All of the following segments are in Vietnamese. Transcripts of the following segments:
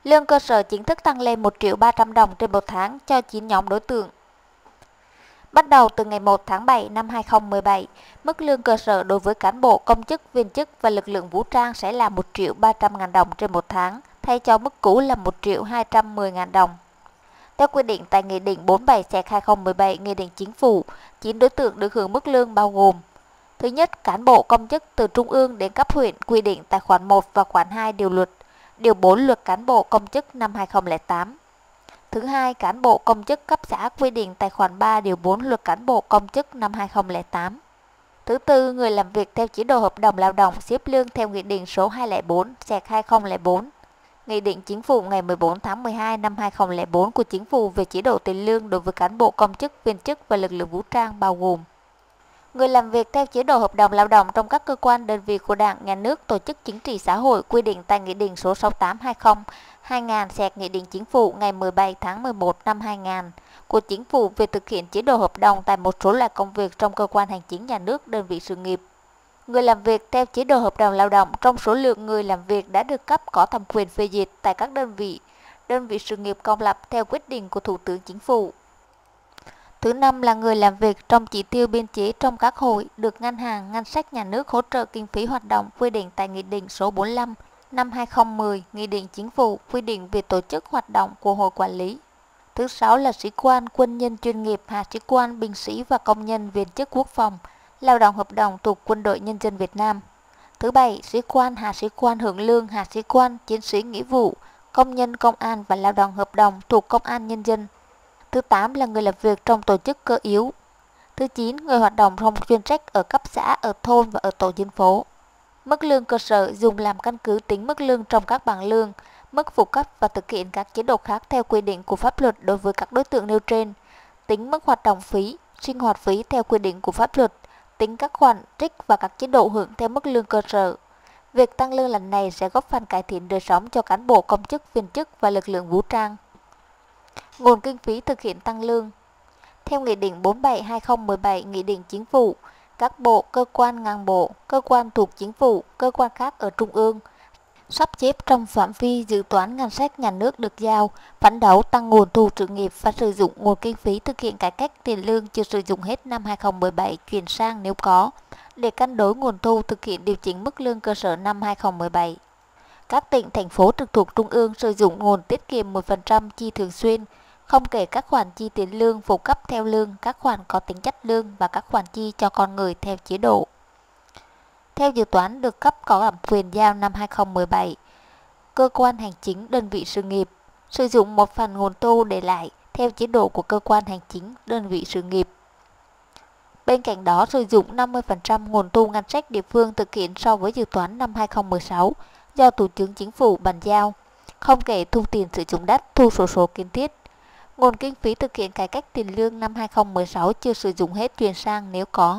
Lương cơ sở chính thức tăng lên 1.300.000 đồng trên một tháng cho 9 nhóm đối tượng. Bắt đầu từ ngày 1 tháng 7 năm 2017, mức lương cơ sở đối với cán bộ, công chức, viên chức và lực lượng vũ trang sẽ là 1.300.000 đồng trên một tháng, thay cho mức cũ là 1.210.000 đồng. Theo quy định tại Nghị định 47/2017 Nghị định Chính phủ, 9 đối tượng được hưởng mức lương bao gồm: thứ nhất, cán bộ công chức từ trung ương đến cấp huyện quy định tại khoản 1 và khoản 2 điều 4 Luật Cán bộ công chức năm 2008. Thứ hai, cán bộ công chức cấp xã quy định tại khoản 3 điều 4 Luật Cán bộ công chức năm 2008. Thứ tư, người làm việc theo chế độ hợp đồng lao động xếp lương theo Nghị định số 204/2004, Nghị định Chính phủ ngày 14 tháng 12 năm 2004 của Chính phủ về chế độ tiền lương đối với cán bộ công chức, viên chức và lực lượng vũ trang bao gồm: người làm việc theo chế độ hợp đồng lao động trong các cơ quan đơn vị của Đảng, Nhà nước, tổ chức chính trị xã hội quy định tại Nghị định số 68/2000 Nghị định Chính phủ ngày 17 tháng 11 năm 2000 của Chính phủ về thực hiện chế độ hợp đồng tại một số loại công việc trong cơ quan hành chính nhà nước, đơn vị sự nghiệp. Người làm việc theo chế độ hợp đồng lao động trong số lượng người làm việc đã được cấp có thẩm quyền phê duyệt tại các đơn vị sự nghiệp công lập theo quyết định của Thủ tướng Chính phủ. Thứ năm là người làm việc trong chỉ tiêu biên chế trong các hội được ngân hàng, ngân sách nhà nước hỗ trợ kinh phí hoạt động quy định tại Nghị định số 45 năm 2010, Nghị định Chính phủ quy định về tổ chức hoạt động của hội quản lý. Thứ sáu là sĩ quan, quân nhân chuyên nghiệp, hạ sĩ quan, binh sĩ và công nhân viên chức quốc phòng, lao động hợp đồng thuộc Quân đội Nhân dân Việt Nam. Thứ bảy, sĩ quan, hạ sĩ quan hưởng lương, hạ sĩ quan, chiến sĩ nghĩa vụ, công nhân công an và lao động hợp đồng thuộc Công an Nhân dân. Thứ 8 là người làm việc trong tổ chức cơ yếu. Thứ 9, người hoạt động trong chuyên trách ở cấp xã, ở thôn và ở tổ dân phố. Mức lương cơ sở dùng làm căn cứ tính mức lương trong các bảng lương, mức phụ cấp và thực hiện các chế độ khác theo quy định của pháp luật đối với các đối tượng nêu trên. Tính mức hoạt động phí, sinh hoạt phí theo quy định của pháp luật, tính các khoản trích và các chế độ hưởng theo mức lương cơ sở. Việc tăng lương lần này sẽ góp phần cải thiện đời sống cho cán bộ công chức, viên chức và lực lượng vũ trang. Nguồn kinh phí thực hiện tăng lương. Theo Nghị định 47/2017 Nghị định Chính phủ, các bộ, cơ quan ngang bộ, cơ quan thuộc Chính phủ, cơ quan khác ở Trung ương sắp xếp trong phạm vi dự toán ngân sách nhà nước được giao, phấn đấu tăng nguồn thu sự nghiệp và sử dụng nguồn kinh phí thực hiện cải cách tiền lương chưa sử dụng hết năm 2017 chuyển sang nếu có, để cân đối nguồn thu thực hiện điều chỉnh mức lương cơ sở năm 2017. Các tỉnh, thành phố trực thuộc Trung ương sử dụng nguồn tiết kiệm 10% chi thường xuyên, không kể các khoản chi tiền lương, phụ cấp theo lương, các khoản có tính chất lương và các khoản chi cho con người theo chế độ. Theo dự toán được cấp có thẩm quyền giao năm 2017, cơ quan hành chính, đơn vị sự nghiệp sử dụng một phần nguồn thu để lại theo chế độ của cơ quan hành chính, đơn vị sự nghiệp. Bên cạnh đó, sử dụng 50% nguồn thu ngân sách địa phương thực hiện so với dự toán năm 2016 do Thủ tướng Chính phủ bàn giao, không kể thu tiền sử dụng đất, thu sổ số kiến thiết. Nguồn kinh phí thực hiện cải cách tiền lương năm 2016 chưa sử dụng hết chuyển sang nếu có.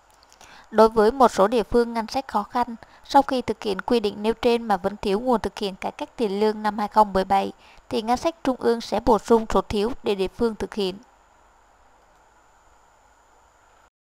Đối với một số địa phương ngân sách khó khăn, sau khi thực hiện quy định nêu trên mà vẫn thiếu nguồn thực hiện cải cách tiền lương năm 2017, thì ngân sách trung ương sẽ bổ sung số thiếu để địa phương thực hiện.